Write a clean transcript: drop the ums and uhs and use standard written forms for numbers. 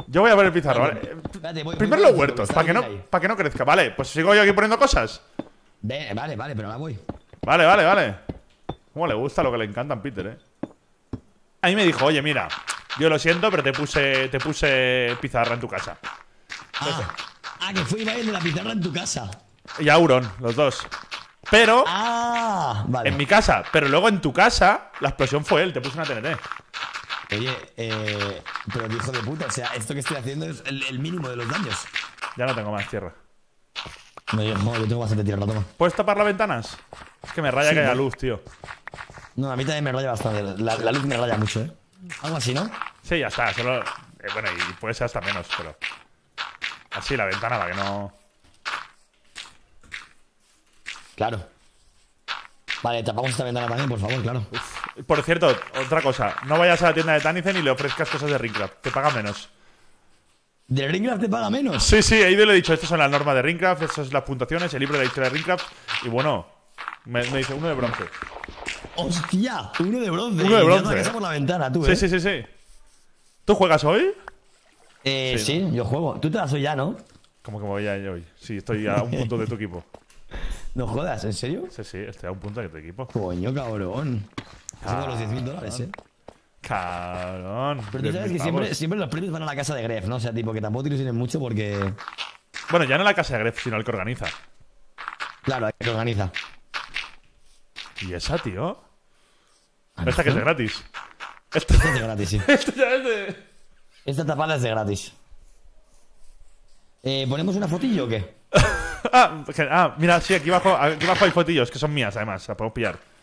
Yo voy a ver el pizarro, ¿vale? Espérate, voy Primero por los el huertos, está para bien ahí. que no crezca. Vale, pues sigo yo aquí poniendo cosas. Vale, pero ahora voy. Vale. Cómo le gusta lo que le encanta a Peter, A mí me dijo, oye, mira, yo lo siento, pero te puse pizarra en tu casa. Que fue Ibai de la pizarra en tu casa. Y Auron, los dos. Pero Vale. en mi casa, pero luego en tu casa, la explosión fue él, te puse una TNT. Oye, pero hijo de puta, o sea, esto que estoy haciendo es el mínimo de los daños. Ya no tengo más tierra. No, yo tengo bastante tierra, toma. ¿Puedes tapar las ventanas? Es que me raya Sí, que haya ¿no? luz, tío. No, a mí también me raya bastante. La luz me raya mucho, Algo así, ¿no? Sí, ya está, solo… bueno, y puede ser hasta menos, pero… Así, la ventana, para que no… Claro. Vale, tapamos esta ventana también, por favor, claro. Por cierto, otra cosa. No vayas a la tienda de Tannicen y le ofrezcas cosas de Ringcraft. Te paga menos. ¿De Ringcraft te paga menos? Sí, he ido y le he dicho, estas son las normas de Ringcraft, estas son las puntuaciones, el libro de la historia de Ringcraft. Y bueno, me dice uno de bronce. ¡Hostia! Uno de bronce. Uno de bronce. Ya te por la ventana, tú, Sí. ¿Tú juegas hoy? Sí, yo juego. Tú te das hoy ya, ¿no? ¿Cómo que me voy a ir hoy? Sí, estoy a un punto de tu equipo. No jodas, ¿en serio? Sí, estoy a un punto de tu equipo. Coño, cabrón. Tengo los $10.000, Cabrón. Pero tú sabes que siempre los premios van a la casa de Gref, ¿no? O sea, tipo, que tampoco te ilusiones mucho porque… Bueno, ya no la casa de Gref, sino el que organiza. Claro, el que organiza. ¿Y esa, tío? Esta que es de gratis. Esta es de gratis, sí. Esto ya es de… Esta tapada es de gratis. ¿Ponemos una fotillo o qué? Mira, sí, aquí abajo hay fotillos que son mías, además. Las podemos pillar.